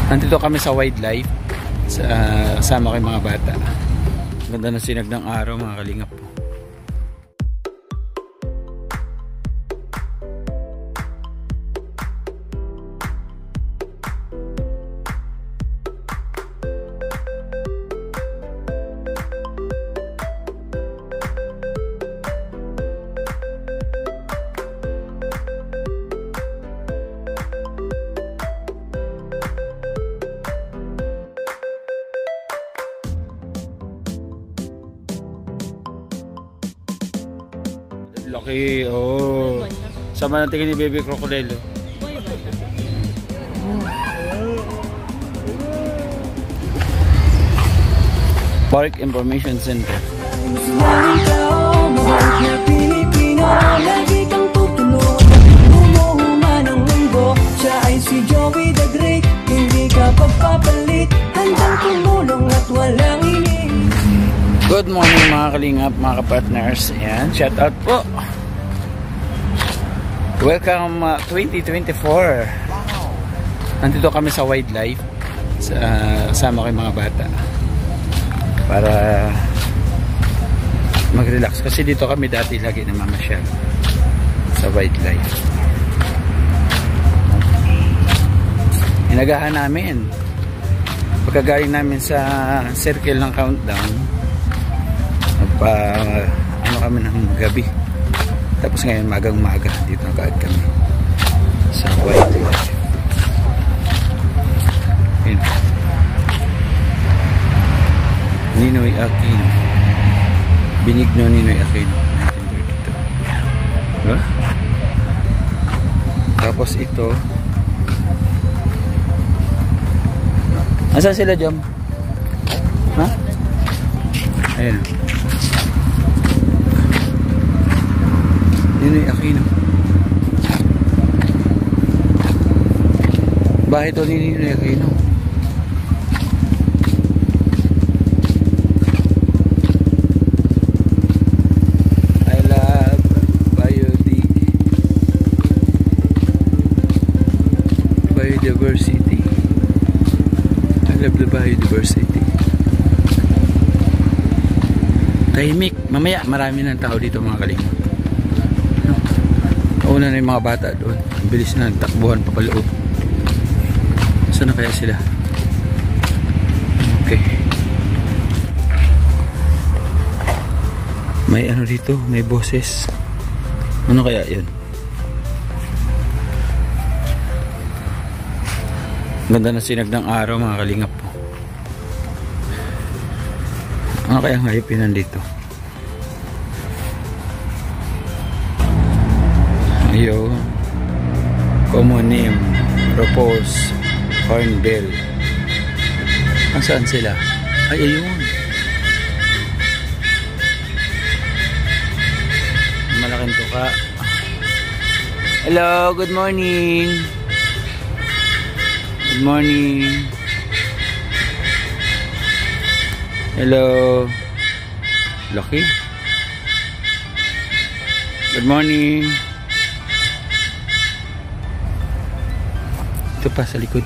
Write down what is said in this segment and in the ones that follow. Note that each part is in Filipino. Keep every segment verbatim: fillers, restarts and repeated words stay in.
Nandito kami sa wildlife sa kasama kay mga bata. Ganda na sinag ng araw, mga kalingap po. Laki, oh. Sama ng tingin ni Baby Crocodile. Park Information Center. Lagi kang tutulog, umuhuman ng mundo. Siya ay si Joey the Great, hindi ka pagpapalit, handang tumulong at walang ini. Good morning mga kalingap, mga kapartners. Ayan, shout out po. Welcome uh, twenty twenty-four. Nandito kami sa wildlife sa kasama kay mga bata para mag-relax kasi dito kami dati lagi namamasyal sa wildlife. Inagahan namin pagkagaling namin sa circle ng countdown. Pa, ano kami ng gabi, tapos ngayon magang maga dito na kaad kami sa wildlife. Yun. Ninoy Aquino, Benigno Ninoy Aquino dito. Diba? Tapos ito, asan sila Jom? Ha? Ayun. Ninoy Aquino. Bahay to ni Ninoy Aquino. I love biodiversity. I love the biodiversity. Tahimik. Mamaya marami ng tao dito mga kalingap. Una na yung mga bata doon. Ang bilis na nagtakbuhan papaloob. Saan na kaya sila? Okay. May ano dito, may boses. Ano kaya yun? Ganda na sinag ng araw mga kalingap po. Ano kaya ang hayop yun nandito? Yo, Commonim, Propose, Hornbill. Nasaan sila? Ay, ayun. Malaking tuka. Hello, good morning. Good morning. Hello. Laki. Good morning. Ito pa sa likod.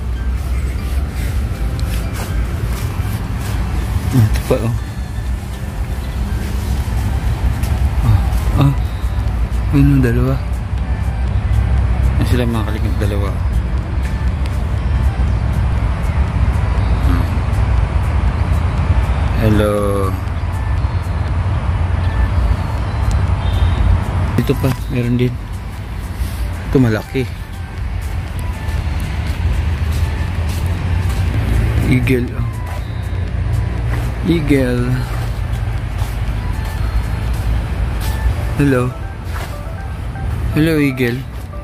Ah, ito pa oh. Ah, ah. Ayun yung dalawa. Ayun sila mga kalingap, dalawa. Hello. Dito pa, meron din. Ito malaki. Eagle. Eagle. Hello. Hello, Eagle.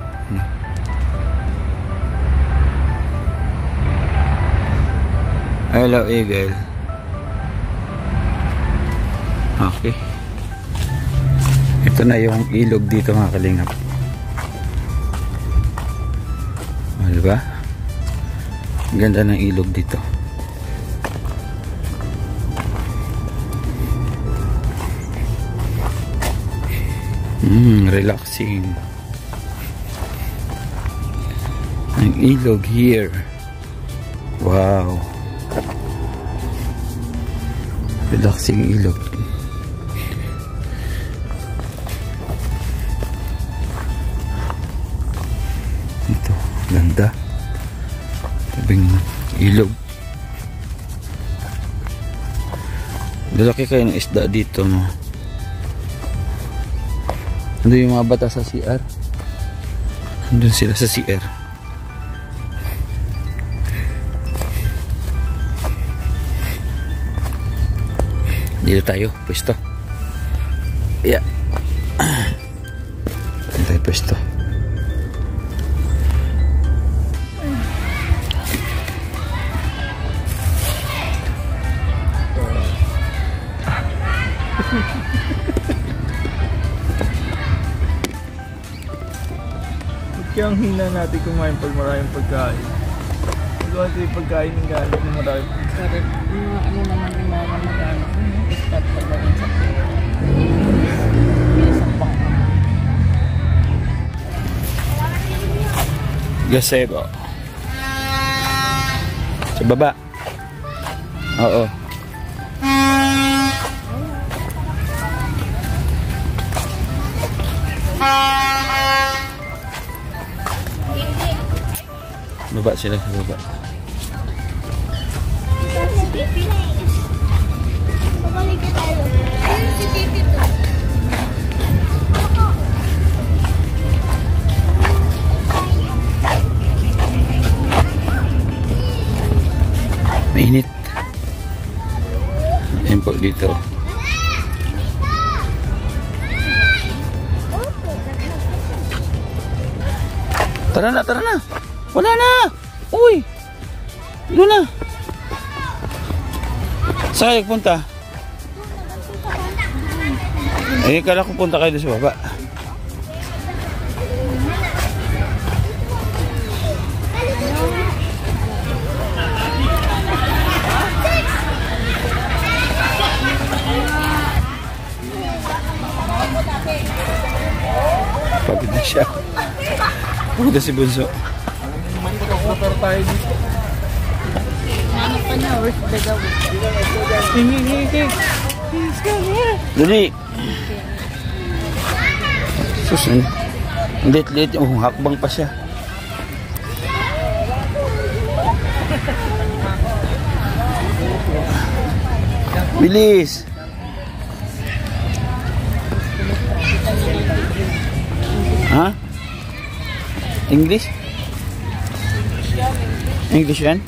Hello, Eagle. Okay. Ito na yung ilog dito mga kalingap. O, diba? Ganda ng ilog dito. Mm, relaxing. Ang ilog here. Wow. Relaxing ilog. Ito, ganda. Tabing ilog. Lalaki kayo ng isda dito, no? Ano yung mga bata sa C R? Andun sila sa C R. Dito tayo, pwesto. Yeah. Dito tayo, pwesto. Kaya ang hina natin kumain pag maraming pagkain. Ito yung pagkain ng galit na maraming pagkain. Correct. Mga ano naman yung mga mag-ano. Start pag naman sa isang bang. Gazebo. Sa baba. Oo. Baba sila sa baba. Mainit. Ayan po dito. Tara na, tara na. Wala na. Uy. Doon na. Saan kayo punta? Eh, kala ko punta kayo doon sa baba. Pagod na siya. Pagod na si Bunso. Motor tayo dito. Ano pa na, where's the gawin? Hingi, hingi. Dali. Susun. Lit-lit. Oh, hakbang pa siya. Bilis. Ha? English? English yan?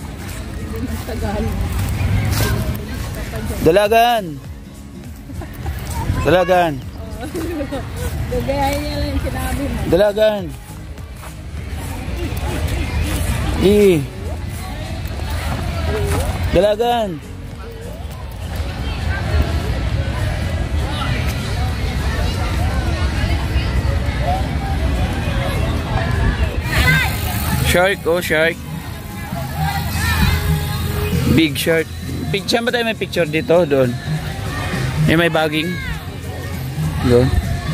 Dalagan. Dalagan. Gagayahin niya lang yung sinabi mo. Dalagan. I. Dalagan. Shark, oh shark. Big shark. Picture ba tayo may picture dito? Doon. Eh, may bagging. Doon.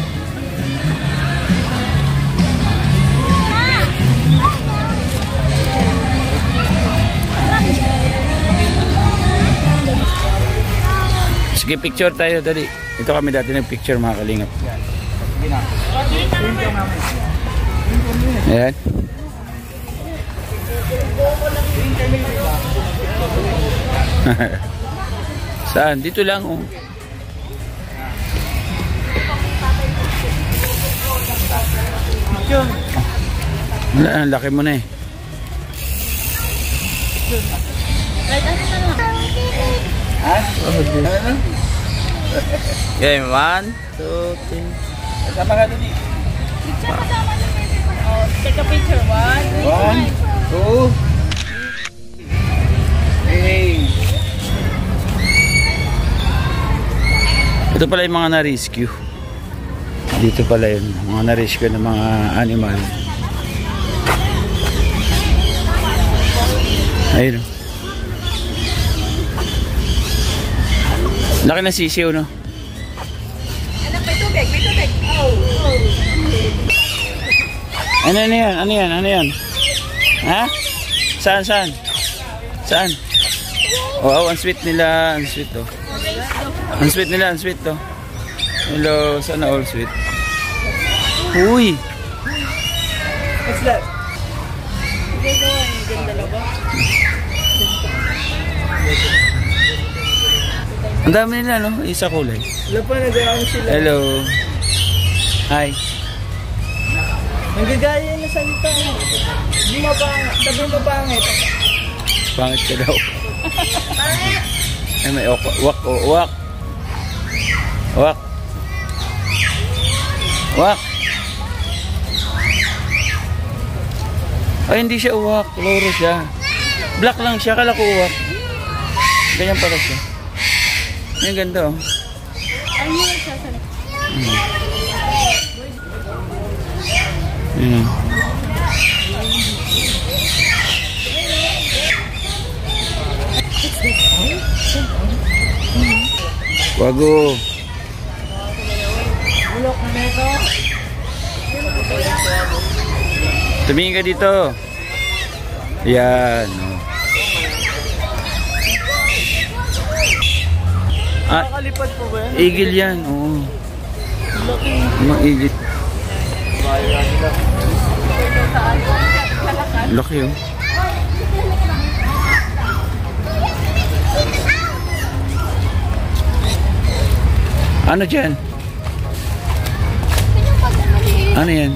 Sige, picture tayo. Dali. Ito kami dati nag-picture mga kalingap. Ayan. Saan? Dito lang oh. Wala, ang laki mo na eh. Ha? Okay, one, two, three. Kasama ka doon eh. Take a picture. One, One, two. Hey. Ito pala yung mga na-rescue. Dito pala yun, mga na-rescue ng mga animal. Ayun. Laki na sisiw, no? Anak, may tubig, may tubig. Oh, oh. Ano, ano yan? Ano yan? Ano yan? Ha? Saan, saan? Saan? Wow, ang sweet nila. Ang sweet to. Ang sweet nila, ang sweet to. Hello, sana all sweet. Uy! What's that? Ang dami nila, no? Isa kulay. Wala pa, nag-aano sila. Hello. Hi. Nanggagaya na salita. Hindi mapangit. Sabi mo pangit. Pangit ka daw. Ay, may wak, wak, wak. Wak. Wak. Ay, hindi siya uwak. Loro siya. Black lang siya. Kala ko uwak. Ganyan pala siya. Yan, ganda, oh. Ano yung nagsasalita? Hmm. Yan. Wago. Bulok na ito. Tumingin ka dito. Yan. Oh. Ah, Nakakalipad po ba yan? igil yan. Oo. Mga igil. Laki, oh. Ano dyan? Ano yan?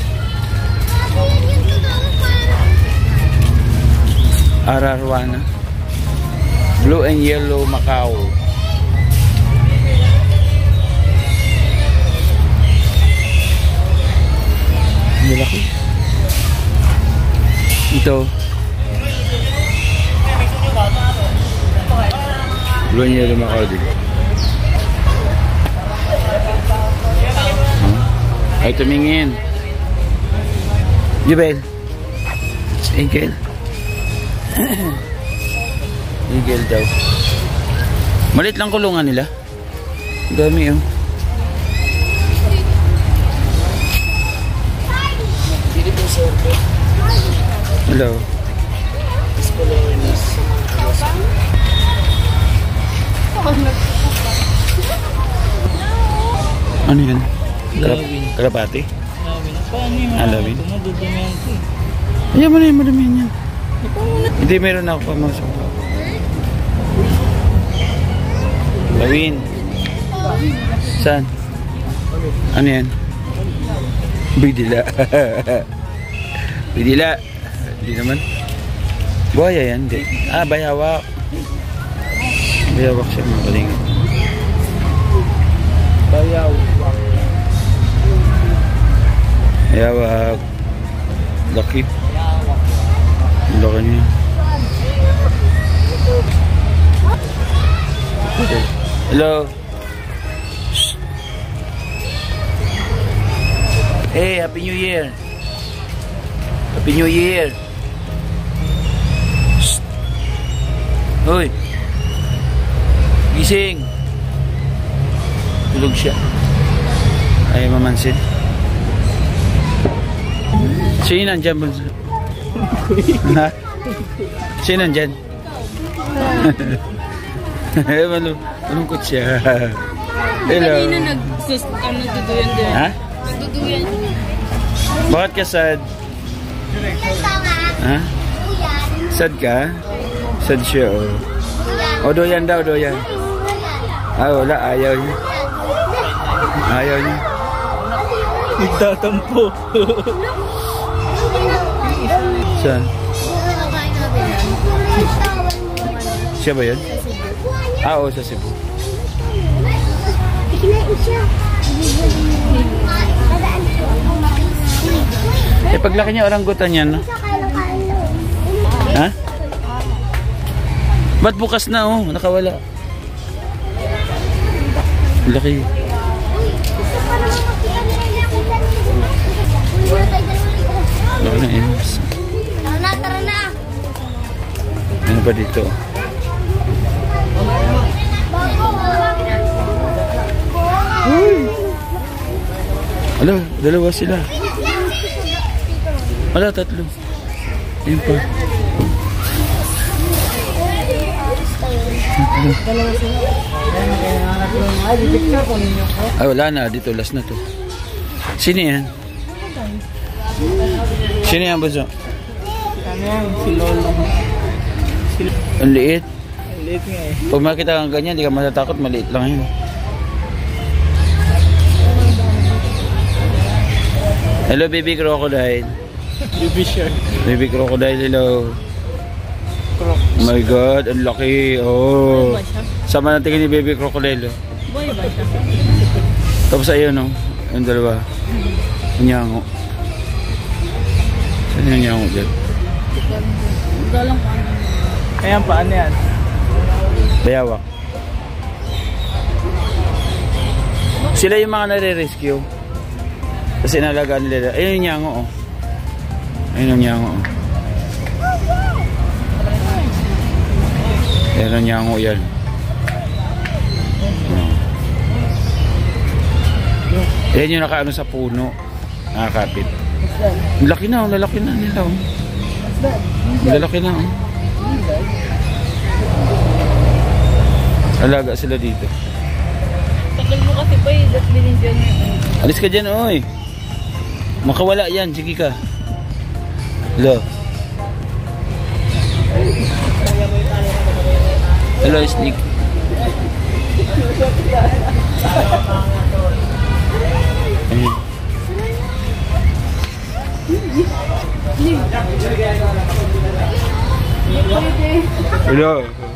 Ararwana. Blue and yellow Macau. Malaki. Ito. Blue and yellow Macau din. Ay, tumingin. Jubel. Igel. Igel daw. Malit lang kulungan nila. Dami, oh. Hello. Ano yan? Lawin. Kalapati? Lawin. Paano yung Ah, lawin? ito? Madudumihan ko eh. Ayan mo na yun, madamihan yan. Hindi, meron ako pamasok. Lawin. Saan? Ano yan? Bidila. Bidila. Hindi naman. Buhaya yan, hindi. Ah, bayawak. Bayawak siya, mga kalingap. Bayaw. Bayawak. Laki. Laki niya. Hello. Shh. Hey, Happy New Year. Happy New Year. Shh. Hoy. Gising. Tulog siya. Ay, mamansin. Sino nandyan, Bunso? Ha? Sino nandyan? Malung malungkot siya. Hello. Kanina nagsus... Ano, nagduduyan din. Ha? Nagduduyan. Bakit ka sad? Ha? Sad ka? Sad siya, oh. O, doyan daw, doyan. Ah, wala. Ayaw niya. Ayaw niya. Nagtatampo. Saan? Siya ba yun? Ah, oo, sa Cebu. Eh, paglaki niya, oranggutan yan, no? Ha? Ba't bukas na, oh? Nakawala. Laki. Laki na yun. Tara na! Ano ba dito? Ala, dalawa sila. Ala, tatlo. Ayun pa. Dalawa sila. Ayan, kaya nanganap yung ay, di picture ko ninyo ko. Ay, wala na. Dito, last na to. Sino yan? Sino yan, Bunso? Ano yan? Si Lolo. Si Ang liit. Ang liit nga eh. Pag makita kang ganyan, di ka matatakot. Maliit lang yun. Hello, baby crocodile. Baby shark. Baby crocodile, hello. Croc. Oh my God, ang laki. Oh. Boy ba siya? Sama na tingin ni baby crocodile. Oh. Boy ba siya? Tapos ayun, no? Yung dalawa. Nyango. Saan yung nyango dyan? Dalang pa ano. Ayan pa, ano yan? Bayawak. Sila yung mga nare-rescue. Kasi nalagaan nila. Ayun yung nyango, oh. Ayun yung nyango, oh. Ayun yung nyango yan. Oh. Ayan yung nakaano sa puno. Nakakapit. Laki na, oh. Lalaki na nila, oh. Lalaki na, oh. Alaga sila dito. Tagal mo kasi pa eh, dat binigyan niya. Alis ka dyan, oy. Makawala yan, sige ka. Hello. Hello, Sneak. Hello.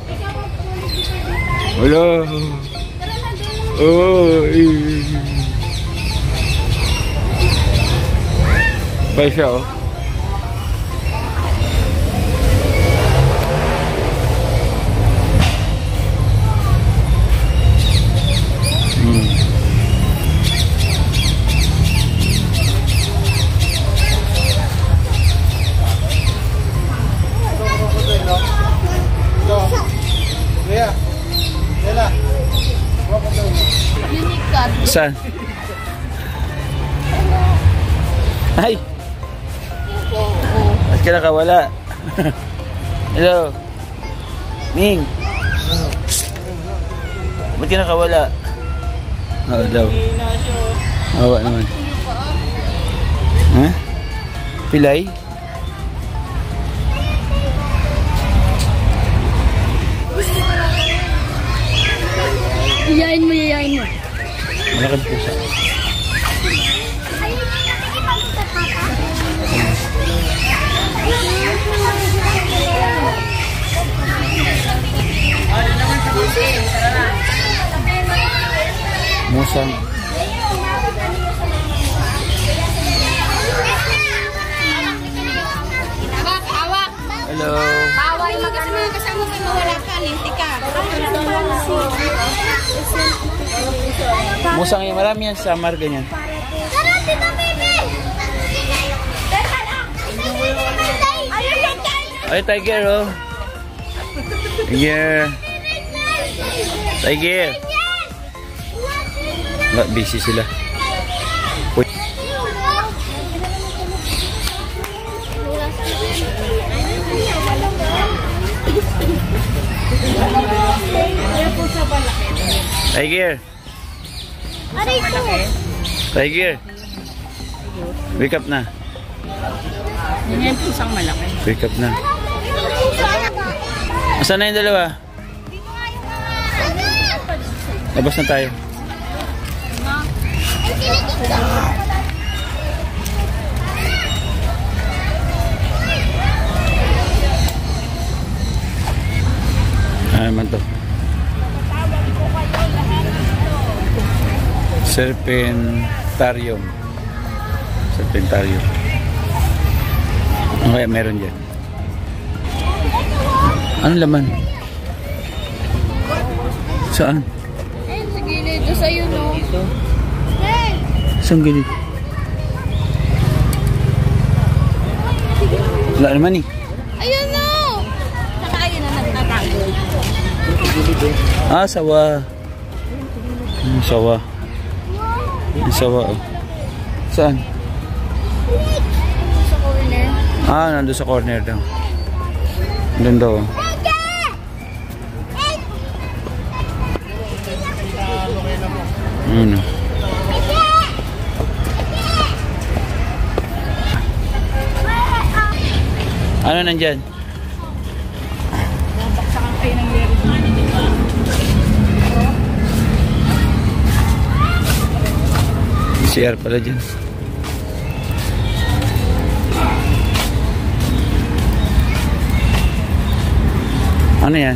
Hello. Oh, pa siya, oh. Hmm. Unique cat. Saan? Ay! Ba't ka nakawala? Hello? Ming! Ba't ka nakawala? Oo daw. Awa naman. Ha? Pilay? Iyain mo, iyain mo. Malakad pusa. Musang. Hawak, hawak. Hello. Bawal mag-ano kasama mo mawala ka, linti ka. Musang yung marami yan sa Samar, ganyan. Tara, Tita Bibi! Teka lang! Ayun yung tiger! Ay, tiger, oh. Tiger. Tiger. Ba, busy sila. Uy. Tiger. Aray ko! Tiger. Wake up na. Yan yung pusang malaki. Wake up na. Asan na yung dalawa? Labas na tayo. Ano naman to? Serpentarium. Serpentarium. Ano kaya meron dyan? Ano laman? Saan? Eh, sa gilid. Doon sa'yo, no? Saan gilid? Wala naman eh. Ayun, no! Saka ayun na nagtatago. Ah, sawa. Hmm, sawa. Yung sawa, oh. Saan? Sa corner. Ah, nandun sa corner daw. Nandun daw, oh. Ano? Ano nandyan? Baksakan kayo ng lero. C R pala dyan. Ano yan?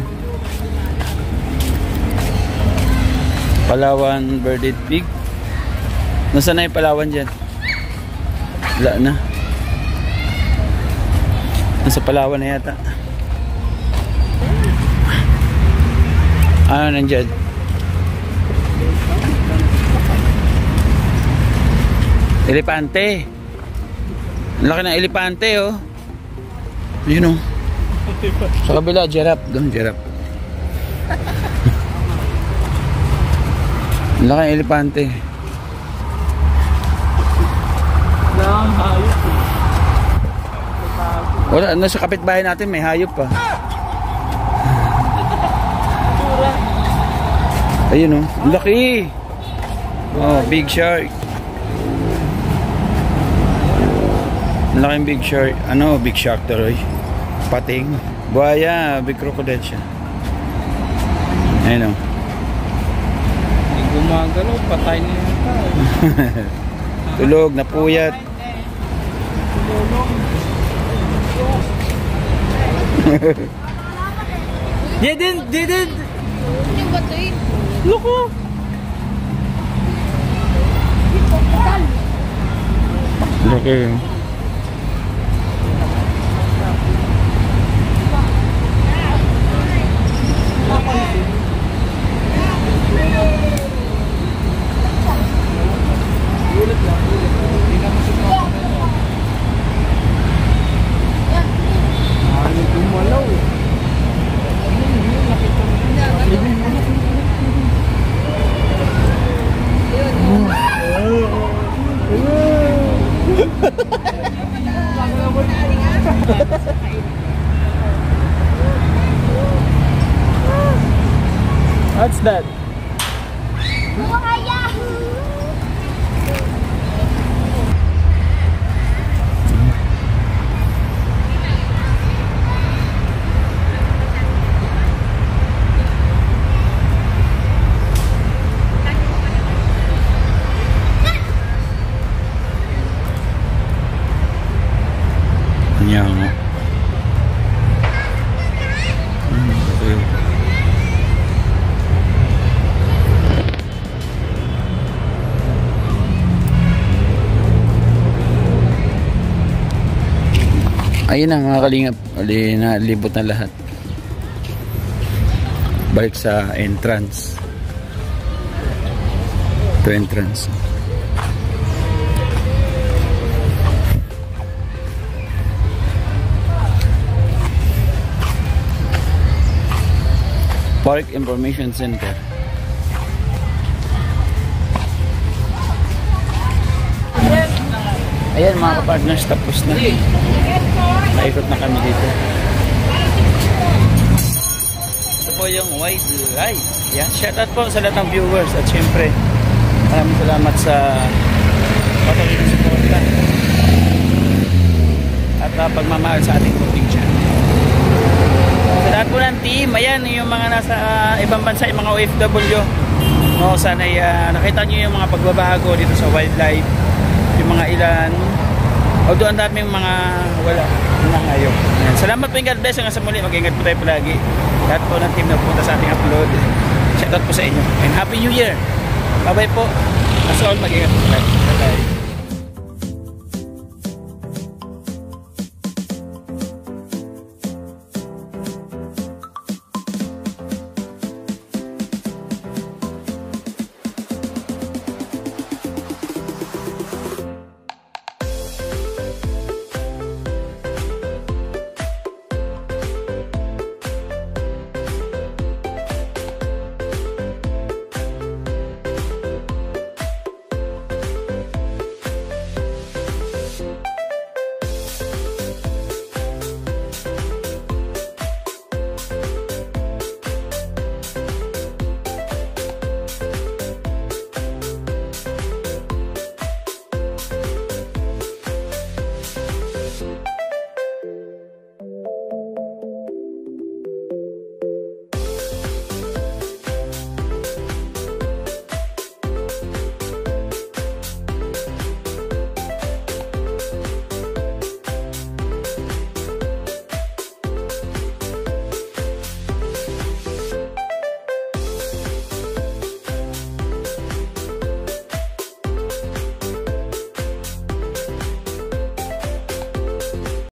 Palawan birded pig. Nasaan na yung Palawan dyan? Wala na. Nasa Palawan na yata. Ano nandyan? Elepante. Ang laki ng elepante, oh. Yun, oh. Sa kabila, giraffe. Doon, giraffe. Ang laki ng elepante. Wala, nasa kapitbahay natin may hayop pa. Ayun, oh. Ang laki. Oh, big shark. Ang laking big shark. Ano, big shark taroy. Pating. Buhaya, big crocodile siya. Ayun, oh. Hindi gumagalaw, patay na yung tao. Tulog, napuyat. Didn't, didn't. Yung bato eh. Loko. Laki. What's that? Yang. Hmm, okay. Ayun na mga kalingap, ali na libot na lahat. Balik sa entrance. To entrance. Park Information Center. Ayan mga kapartners, tapos na. Naikot na kami dito. Ito po yung wildlife. Yan, shout out po sa lahat ng viewers. At syempre, maraming salamat sa patuloy na suporta at uh, pagmamahal sa ating cooking channel. Sa lahat po ng team, ayan yung mga nasa uh, ibang bansa, yung mga O F W. No, sana uh, nakita nyo yung mga pagbabago dito sa wildlife. Yung mga ilan, although ang daming mga wala na ngayon. Ayan. Salamat po, God bless. Hanggang sa muli, mag-ingat po tayo palagi. Lahat po ng team na pupunta sa ating upload. Shout out po sa inyo and Happy New Year. Bye bye po. As all, mag-ingat po tayo. Bye bye.